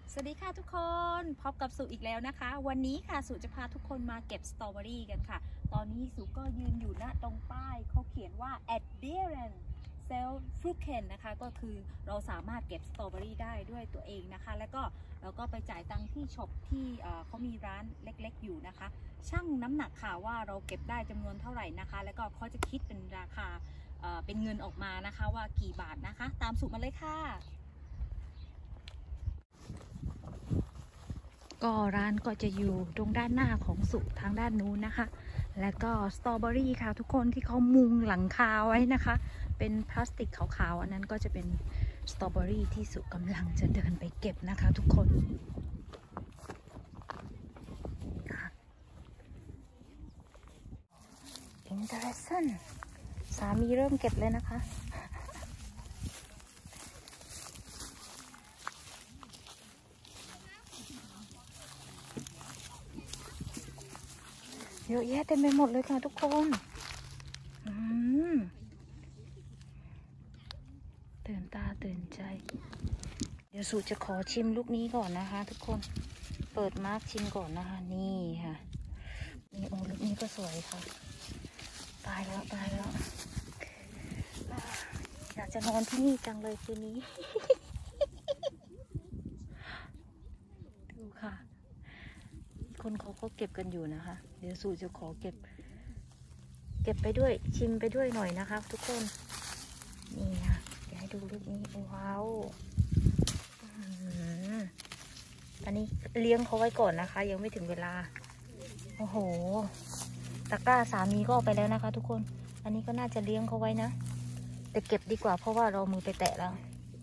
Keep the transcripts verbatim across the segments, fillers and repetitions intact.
สวัสดีค่ะทุกคนพบกับสุอีกแล้วนะคะวันนี้ค่ะสุจะพาทุกคนมาเก็บสตรอเบอรี่กันค่ะตอนนี้สุก็ยืนอยู่ณตรงป้ายเขาเขียนว่า adherent sell fruitcane นะคะก็คือเราสามารถเก็บสตรอเบอรี่ได้ด้วยตัวเองนะคะแล้วก็เราก็ไปจ่ายตังค์ที่ช็อปที่เขามีร้านเล็กๆอยู่นะคะชั่งน้ำหนักค่ะว่าเราเก็บได้จำนวนเท่าไหร่นะคะแล้วก็เขาจะคิดเป็นราคาเป็นเงินออกมานะคะว่ากี่บาทนะคะตามสุมาเลยค่ะก็ร้านก็จะอยู่ตรงด้านหน้าของสุทางด้านนู้นนะคะและก็สตรอเบอรี่ค่ะทุกคนที่เขามุงหลังคาไว้นะคะเป็นพลาสติกขาวๆอันนั้นก็จะเป็นสตรอเบอรี่ที่สุกำลังจะเดินไปเก็บนะคะทุกคนอินเตอร์สันสามีเริ่มเก็บเลยนะคะเยอะแยะเต็มไปหมดเลยค่ะทุกคนตื่นตาตื่นใจเดี๋ยวสุจะขอชิมลูกนี้ก่อนนะคะทุกคนเปิดมาร์กชิมก่อนนะคะนี่ค่ะนี่โอ้ลูกนี้ก็สวยค่ะตายแล้วตายแล้วอยากจะนอนที่นี่จังเลยคืนนี้ ดูค่ะคนเขาก็เก็บกันอยู่นะคะเดี๋ยวสุจะขอเก็บเก็บไปด้วยชิมไปด้วยหน่อยนะคะทุกคนนี่ค่ะเดี๋ยวให้ดูลูกนี้ว้าวอันนี้เลี้ยงเขาไว้ก่อนนะคะยังไม่ถึงเวลาโอ้โหตะกร้าสามีก็เอาไปแล้วนะคะทุกคนอันนี้ก็น่าจะเลี้ยงเขาไว้นะแต่เก็บดีกว่าเพราะว่าเรามือไปแตะแล้ว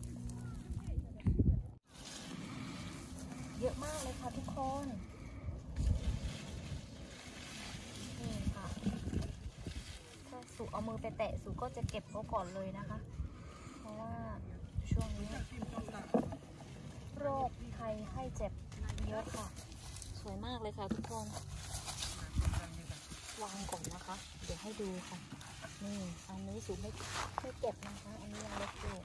เยอะมากเลยค่ะทุกคนนี่ค่ะถ้าสุเอามือไปแตะสุก็จะเก็บเขาก่อนเลยนะคะเพราะว่าช่วงนี้โรคภัยไข้เจ็บเยอะค่ะสวยมากเลยค่ะทุกคนวางก่อนนะคะเดี๋ยวให้ดูค่ะนี่อันนี้สูงไม่ไม่เก็บนะคะอันนี้ยังเล็กอยู่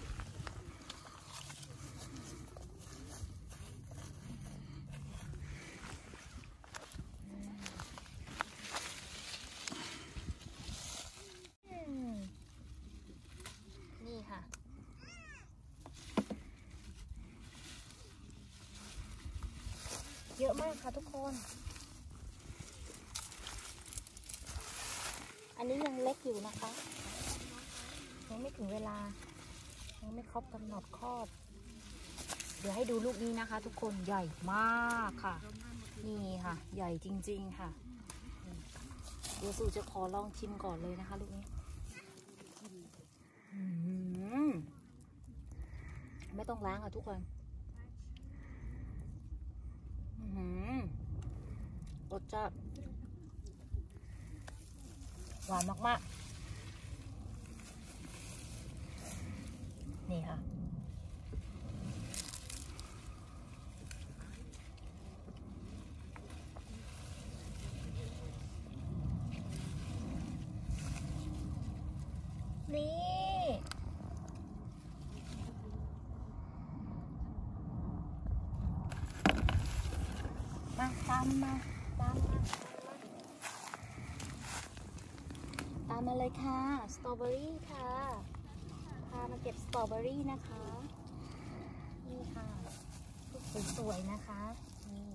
นี่ค่ะเยอะมากค่ะทุกคนอันนี้ยังเล็กอยู่นะคะยังไม่ถึงเวลายังไม่ครบกำหนดครอบเดี๋ยวให้ดูลูกนี้นะคะทุกคนใหญ่มากค่ะนี่ค่ะใหญ่จริงๆค่ะเดี๋ยวสู่จะขอลองชิมก่อนเลยนะคะลูกนี้ไม่ต้องล้างค่ะทุกคนรสชาติหวานมากๆนี่ค่ะนี่มาตามมาตามมาตามมาเลยค่ะสตรอเบอรี่ค่ะพามาเก็บสตรอเบอรี่นะคะนี่ค่ะสวยๆนะคะนี่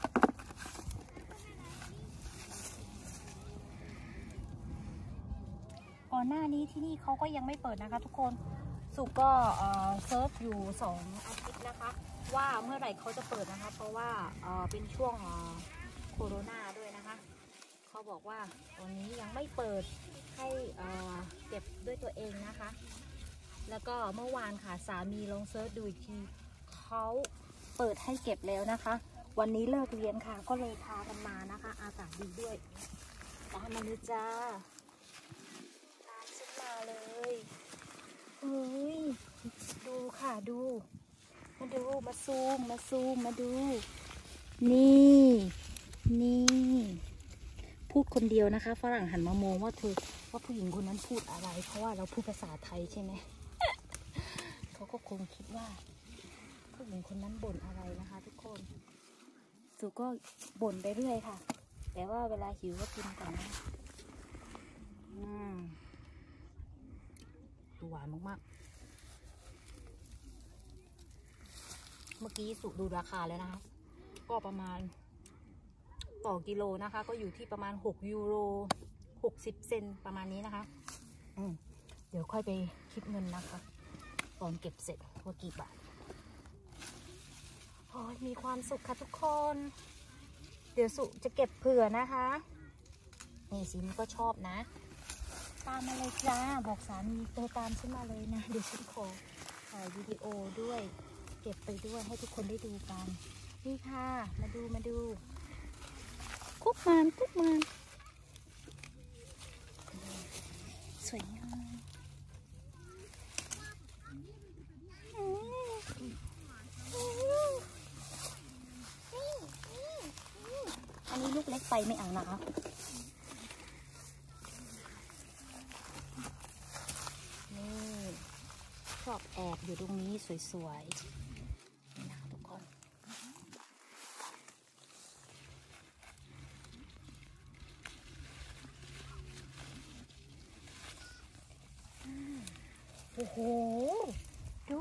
ก่อนหน้านี้ที่นี่เขาก็ยังไม่เปิดนะคะทุกคนสุก็เซิร์ชอยู่สองอาทิตย์นะคะว่าเมื่อไหร่เขาจะเปิดนะคะเพราะว่าเป็นช่วงโควิดด้วยนะคะเขาบอกว่าตอนนี้ยังไม่เปิดให้เก็บด้วยตัวเองนะคะแล้วก็เมื่อวานค่ะสามีลองเซิร์ชดูอีกทีเขาเปิดให้เก็บแล้วนะคะวันนี้เลิกเรียนค่ะก็เลยพากันมานะคะอากาศดีด้วยตามมาเลยจ้าตามฉันมาเลยเฮ้ยดูค่ะดูมาดูมาซูมมาซูมมาดูนี่นี่พูดคนเดียวนะคะฝรั่งหันมามองว่าเธอว่าผู้หญิงคนนั้นพูดอะไรเพราะว่าเราพูดภาษาไทยใช่ไหม เขาก็คงคิดว่า ผู้ผู้หญิงคนนั้นบ่นอะไรนะคะทุกคนสุก็บ่นไปเรื่อยค่ะแต่ว่าเวลาหิวก็กินก่อนนะอืมดูหวานมากๆเมื่อกี้สุดูราคาแล้วนะคะก็ประมาณต่อกิโลนะคะก็อยู่ที่ประมาณหกยูโรหกสิบเซนประมาณนี้นะคะอืมเดี๋ยวค่อยไปคิดเงินนะคะตอนเก็บเสร็จว่ากี่บาทโอ้ยมีความสุขค่ะทุกคนเดี๋ยวสุจะเก็บเผื่อนะคะนี่ซิมก็ชอบนะตามมาเลยจ้าบอกสามีเธอตามฉันมาเลยนะเดี๋ยวฉันขอถ่ายวิดีโอด้วยเก็บไปด้วยให้ทุกคนได้ดูกันนี่ค่ะมาดูมาดูคุกมันคุกมันสวยงามอันนี้ลูกเล็กไปไม่เอานะคะนี่ชอบแอบอยู่ตรงนี้สวยๆนี่นะคะทุกคนโอ้โหดู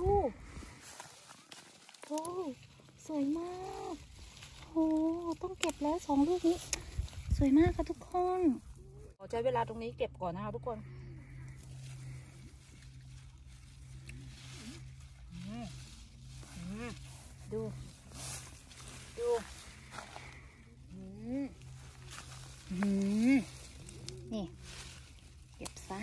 โอ้สวยมากโอ้ต้องเก็บแล้วสองลูกนี้สวยมากค่ะทุกคนขอใช้เวลาตรงนี้เก็บก่อนนะคะทุกคนดูดูอืมอืมนี่เก็บซะ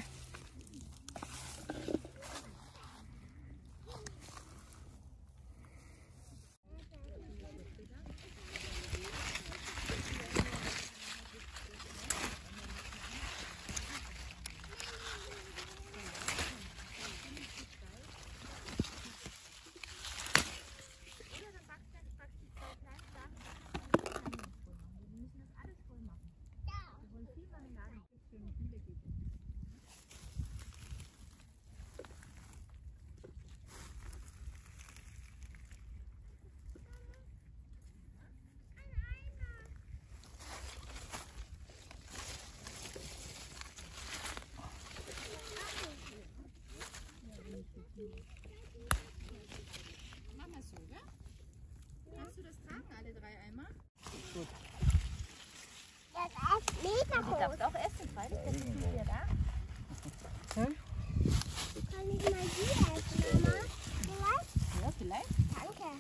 Mama so, gell? Kannst du das tragen, alle drei Eimer? Gut. Das ist mega Du groß. darfst auch essen, freilich, das ist hier da. Hm? Kann ich mal die essen, Mama? Vielleicht? Ja, vielleicht. Danke.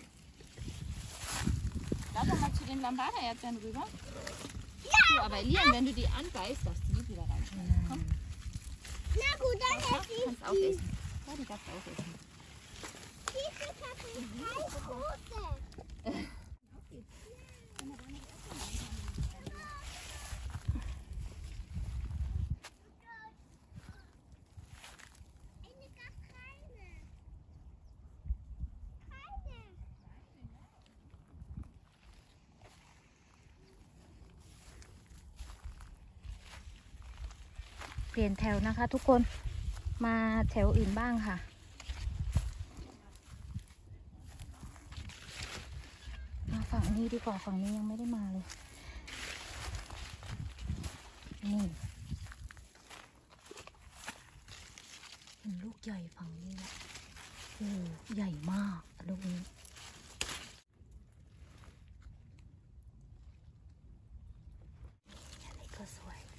Lauf doch mal zu den Lambada-Erdbeeren rüber. Ja! Du, aber Elian, wenn du die anbeißt, darfst du die wieder reinschneiden. Komm, Na gut, dann ja, esse ich kannst auch die. essen. Ja, die darfst du auch essen. Diese Kartoffeln große. Eine gab keine. Keine. เปลี่ยนแถวนะคะทุกคนมาแถวอื่นบ้างค่ะมาฝั่งนี้ดีกว่าฝั่งนี้ยังไม่ได้มาเลยนี่เห็นลูกใหญ่ฝั่งนี้นะโอ้ใหญ่มากลูกนี้อันนี้ก็สวย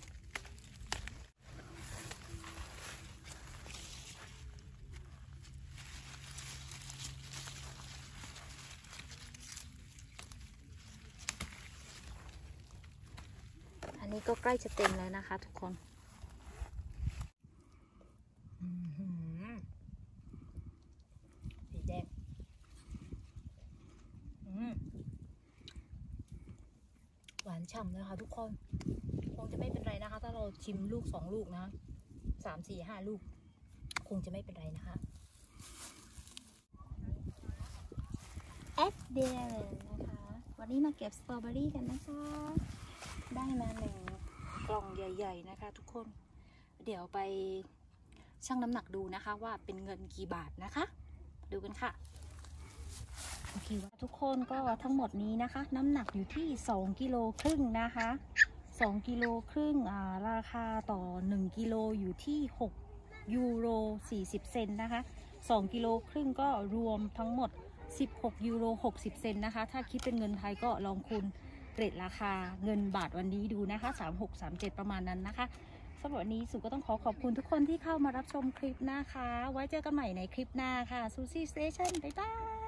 อันนี้ก็ใกล้จะเต็มแล้วนะคะทุกคนสีแดงหวานฉ่ำเลยค่ะทุกคนคงจะไม่เป็นไรนะคะถ้าเราชิมลูกสองลูกนะสามสี่ห้าลูกคงจะไม่เป็นไรนะคะแอปเดลนะคะวันนี้มาเก็บสตรอเบอรี่กันนะคะได้มาหนึ่งกล่องใหญ่ๆนะคะทุกคนเดี๋ยวไปชั่งน้ำหนักดูนะคะว่าเป็นเงินกี่บาทนะคะดูกันค่ะโอเคทุกคนก็ทั้งหมดนี้นะคะ น้ำหนักอยู่ที่สองกิโลครึ่งนะคะสองกิโลครึ่งอ่าราคาต่อหนึ่งกิโลอยู่ที่หกยูโรสี่สิบเซนต์นะคะสองกิโลครึ่งก็รวมทั้งหมดสิบหกยูโรหกสิบเซนต์นะคะถ้าคิดเป็นเงินไทยก็ลองคูณเรทราคาเงินบาทวันนี้ดูนะคะสามหก สามเจ็ดประมาณนั้นนะคะสำหรับวันนี้สุก็ต้องขอขอบคุณทุกคนที่เข้ามารับชมคลิปนะคะไว้เจอกันใหม่ในคลิปหน้าค่ะซูซี่สเตชันบ๊ายบาย